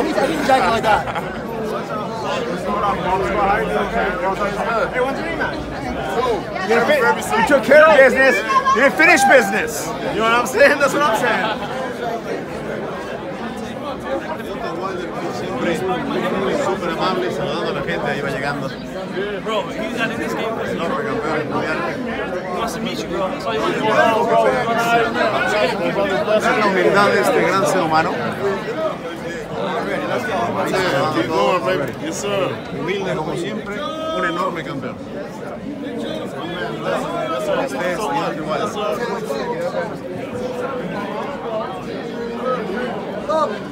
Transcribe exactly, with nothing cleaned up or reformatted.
he's, he's joking like that. Hey, when's your name, man? You, you took care of business, you didn't finish business. You know what I'm saying? That's what I'm saying. Súper amable, saludando a la gente, iba llegando. Bro, he's not in this game. Enorme campeón mundial. Nice to meet you, bro. That's all you want to do. Ver la humildad de este gran ser humano. Humilde como siempre, un enorme campeón. Este es igual.